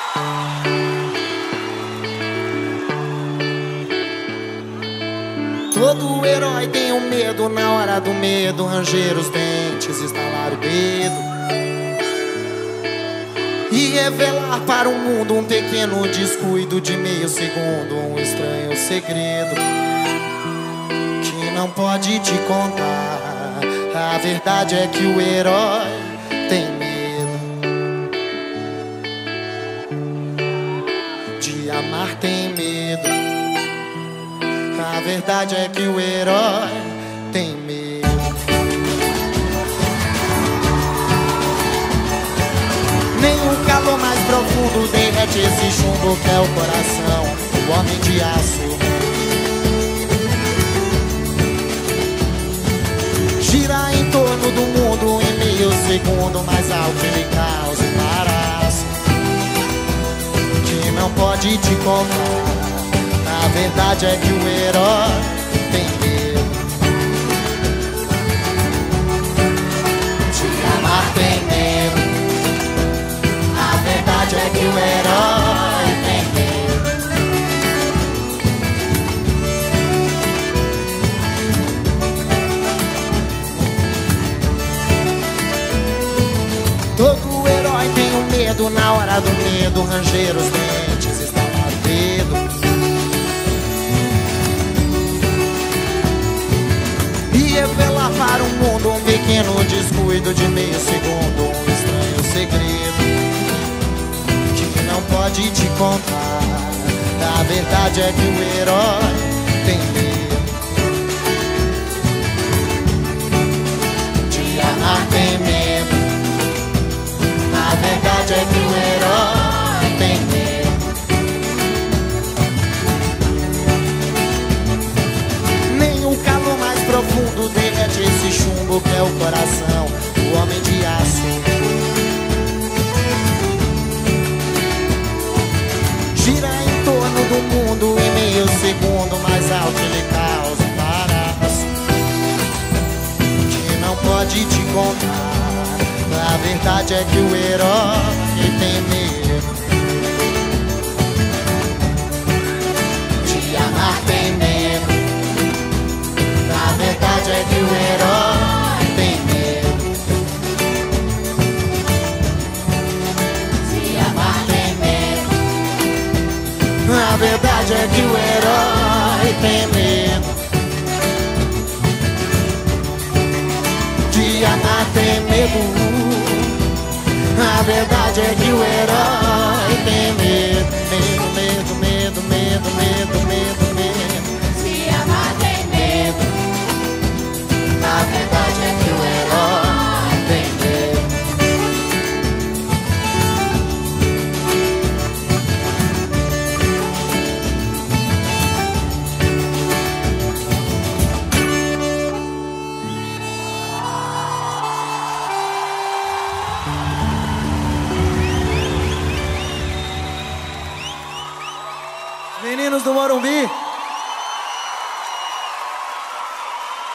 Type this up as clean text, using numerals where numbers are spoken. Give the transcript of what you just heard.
Todo herói tem um medo, na hora do medo, ranger os dentes, estalar o dedo e revelar para o mundo um pequeno descuido de meio segundo, um estranho segredo que não pode te contar. A verdade é que o herói tem medo de amar, tem medo. A verdade é que o herói tem medo. Nem o calor mais profundo derrete esse chumbo que é o coração, o homem de aço. Gira em torno do mundo em meio segundo, mas ao que ele causa embaraço que não pode te contar. A verdade é que o herói tem medo de amar, tem medo. A verdade é que o herói tem medo. Todo herói tem um medo, na hora do medo, ranger os dentes, estalar o dedo e revelar para o mundo um pequeno descuido de meio segundo, um estranho segredo que não pode te contar. A verdade é que o herói tem medo de amar, tem medo. A verdade é que o herói tem medo. Nem o calor mais profundo derrete esse chumbo que é o coração, o homem de aço. Gira em torno do mundo em meio segundo, mas ao que ele causa embaraço que não pode te contar. A verdade é que o herói tem medo de amar, tem medo. A verdade é que o herói tem medo de amar, tem medo. A verdade é que o herói tem medo de amar, tem medo. A verdade é que o herói tem medo, medo, medo, medo, medo, medo, medo. Se amar tem medo. A verdade é que o herói tem medo. Meninos do Morumbi,